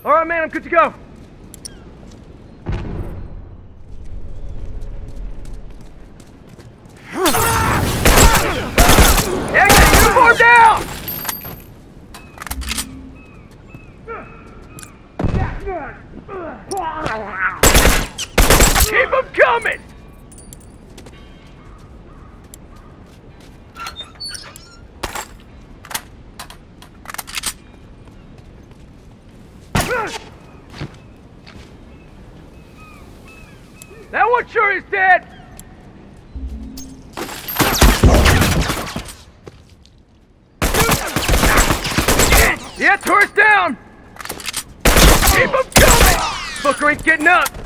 All right, man, I'm good to go. Yeah, get the uniform down! Keep them coming! That one sure is dead! Yeah, turret's down! Keep them coming! Booker ain't getting up!